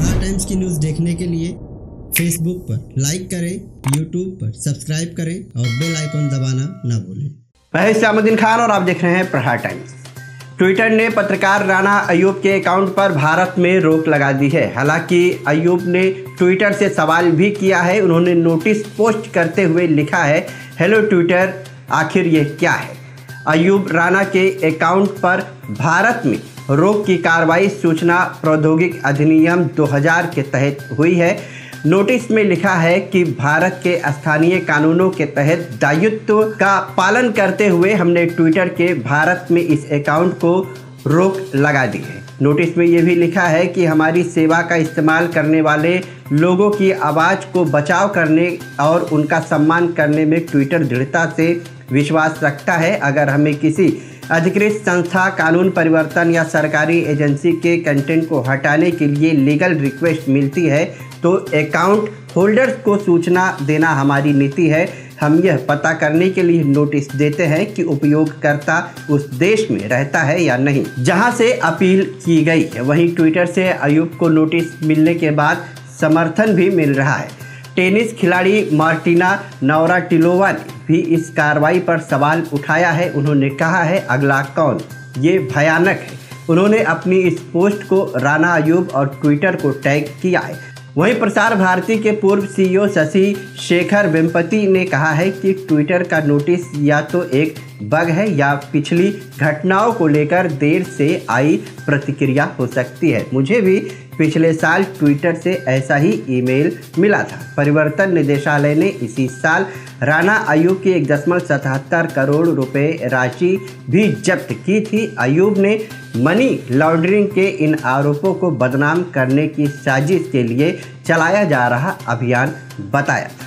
प्रहार टाइम्स की न्यूज़ देखने के लिए फेसबुक पर लाइक करें, यूट्यूब पर सब्सक्राइब करें और बेल आइकन दबाना ना भूलें। मैं इस्लामुद्दीन खान और आप देख रहे हैं प्रहार टाइम्स। ट्विटर ने पत्रकार राना अयूब के अकाउंट पर भारत में रोक लगा दी है। हालांकि अयूब ने ट्विटर से सवाल भी किया है। उन्होंने नोटिस पोस्ट करते हुए लिखा है, हेलो ट्विटर, आखिर ये क्या है। अयूब राना के अकाउंट पर भारत में रोक की कार्रवाई सूचना प्रौद्योगिकी अधिनियम 2000 के तहत हुई है। नोटिस में लिखा है कि भारत के स्थानीय कानूनों के तहत दायित्व का पालन करते हुए हमने ट्विटर के भारत में इस अकाउंट को रोक लगा दी है। नोटिस में ये भी लिखा है कि हमारी सेवा का इस्तेमाल करने वाले लोगों की आवाज़ को बचाव करने और उनका सम्मान करने में ट्विटर दृढ़ता से विश्वास रखता है। अगर हमें किसी अधिकृत संस्था, कानून परिवर्तन या सरकारी एजेंसी के कंटेंट को हटाने के लिए लीगल रिक्वेस्ट मिलती है तो अकाउंट होल्डर्स को सूचना देना हमारी नीति है। हम यह पता करने के लिए नोटिस देते हैं कि उपयोगकर्ता उस देश में रहता है या नहीं जहां से अपील की गई है। वहीं ट्विटर से अयूब को नोटिस मिलने के बाद समर्थन भी मिल रहा है। टेनिस खिलाड़ी मार्टिना नवराटिलोवा ने भी इस कार्रवाई पर सवाल उठाया है। उन्होंने कहा है, अगला कौन, ये भयानक है। उन्होंने अपनी इस पोस्ट को राना अयूब और ट्विटर को टैग किया है। वहीं प्रसार भारती के पूर्व सीईओ शशि शेखर वेम्पति ने कहा है कि ट्विटर का नोटिस या तो एक बग है या पिछली घटनाओं को लेकर देर से आई प्रतिक्रिया हो सकती है। मुझे भी पिछले साल ट्विटर से ऐसा ही ईमेल मिला था। परिवर्तन निदेशालय ने इसी साल राना अयूब की 1.77 करोड़ रुपए राशि भी जब्त की थी। अयूब ने मनी लॉन्ड्रिंग के इन आरोपों को बदनाम करने की साजिश के लिए चलाया जा रहा अभियान बताया।